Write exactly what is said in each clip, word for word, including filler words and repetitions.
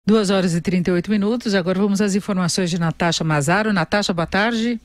duas horas e trinta e oito minutos. Agora vamos às informações de Natasha Mazaro. Natasha, boa tarde.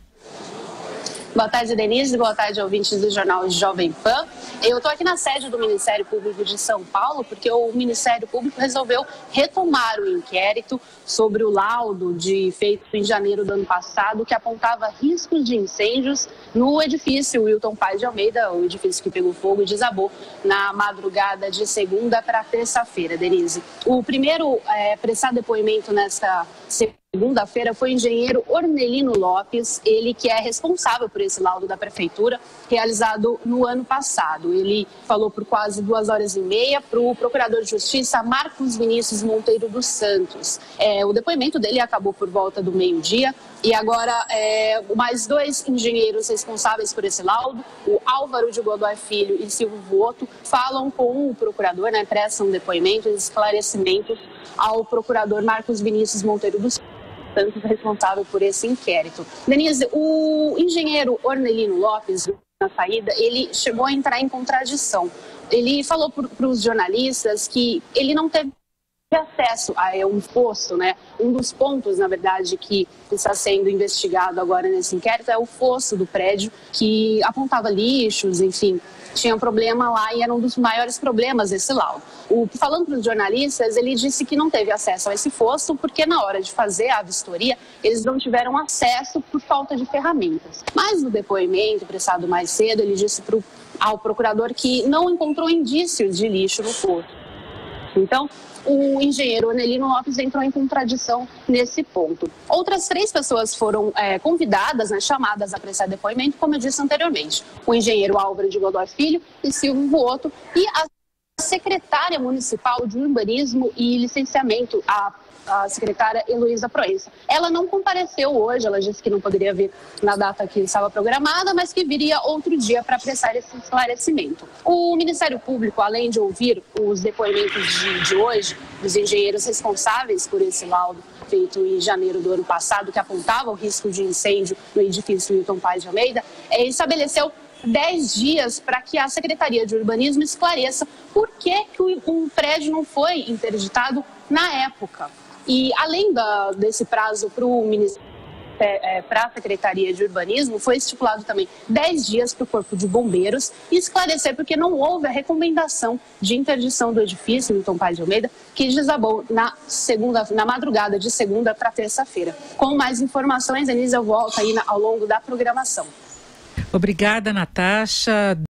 Boa tarde, Denise. Boa tarde, ouvintes do Jornal Jovem Pan. Eu estou aqui na sede do Ministério Público de São Paulo porque o Ministério Público resolveu retomar o inquérito sobre o laudo de, feito em janeiro do ano passado que apontava riscos de incêndios no edifício Wilton Paes de Almeida, o edifício que pegou fogo e desabou na madrugada de segunda para terça-feira, Denise. O primeiro é, prestar depoimento nesta segunda-feira foi o engenheiro Ornelino Lopes, ele que é responsável por esse laudo da prefeitura, realizado no ano passado. Ele falou por quase duas horas e meia para o procurador de justiça Marcos Vinícius Monteiro dos Santos. É, o depoimento dele acabou por volta do meio-dia e agora é, mais dois engenheiros responsáveis por esse laudo, o Álvaro de Godoy Filho e Silvio Voto, falam com o procurador, né, prestam depoimentos e esclarecimentos ao procurador Marcos Vinícius Monteiro dos Santos, responsável por esse inquérito. Denise, o engenheiro Ornelino Lopes, na saída, ele chegou a entrar em contradição. Ele falou para os jornalistas que ele não teve acesso a um fosso, né? Um dos pontos, na verdade, que está sendo investigado agora nesse inquérito é o fosso do prédio que apontava lixos, enfim, tinha um problema lá e era um dos maiores problemas desse laudo. O, falando para os jornalistas, ele disse que não teve acesso a esse fosso porque na hora de fazer a vistoria, eles não tiveram acesso por falta de ferramentas. Mas no depoimento prestado mais cedo, ele disse pro, ao procurador que não encontrou indícios de lixo no fosso. Então, o engenheiro Ornelino Lopes entrou em contradição nesse ponto. Outras três pessoas foram é, convidadas, né, chamadas a prestar depoimento, como eu disse anteriormente. O engenheiro Álvaro de Godoy Filho e Silvio Voto e a secretária municipal de Urbanismo e Licenciamento, a a secretária Heloísa Proença. Ela não compareceu hoje, ela disse que não poderia vir na data que estava programada, mas que viria outro dia para prestar esse esclarecimento. O Ministério Público, além de ouvir os depoimentos de, de hoje, dos engenheiros responsáveis por esse laudo feito em janeiro do ano passado, que apontava o risco de incêndio no edifício Wilton Paes de Almeida, é, estabeleceu dez dias para que a Secretaria de Urbanismo esclareça por que, que um prédio não foi interditado na época. E além da, desse prazo para o Ministério, é, para a Secretaria de Urbanismo, foi estipulado também dez dias para o Corpo de Bombeiros esclarecer porque não houve a recomendação de interdição do edifício Wilton Paes de Almeida, que desabou na, segunda, na madrugada de segunda para terça-feira. Com mais informações, Denise, eu volto aí na, ao longo da programação. Obrigada, Natasha.